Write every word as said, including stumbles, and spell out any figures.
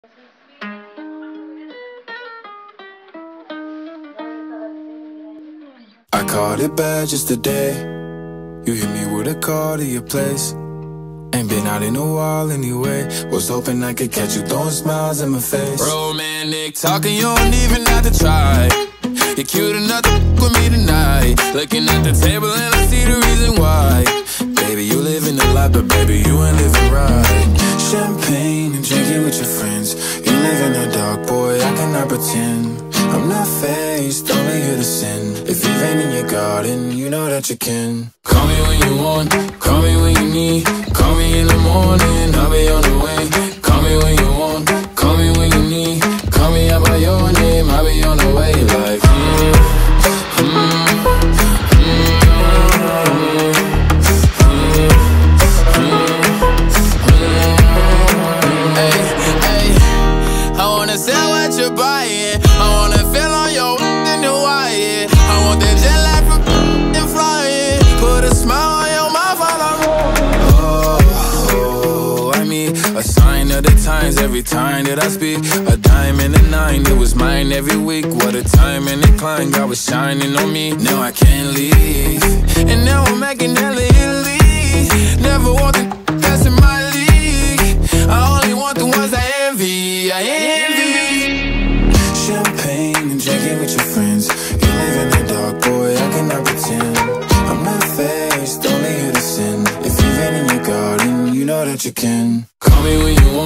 I caught it bad just today. You hit me with a call to your place. Ain't been out in a while anyway. Was hoping I could catch you throwing smiles in my face. Romantic talking, you don't even have to try. You're cute enough to f with me tonight. Looking at the table and I see the reason why. Baby, you living the life, but baby, you ain't living right. Champagne and drinking with your friends. You live in the dark, boy, I cannot pretend. I'm not faced, only here to sin. If you've ain't in your garden, you know that you can. Call me when you want, call me when you need. Call me in the morning, I'll be on the way. Call me when you want, call me when you need. Call me out by your name, I'll be on the way. Like, mm, mm, sell what you're buying. I wanna feel on your in the wire. I want that jet lag from and flying. Put a smile on your mouth while I'm oh, oh, I mean, a sign of the times every time that I speak. A dime and a nine, it was mine every week. What a time and a climb, God was shining on me. Now I can't leave, and now I'm making hella Italy. Never want the that's in my league. I only want the ones I envy. I envy. Champagne and drinking with your friends. You live in the dark, boy, I cannot pretend. I'm not faced, only here to sin. If you've ain't in your garden, you know that you can. Call me when you want.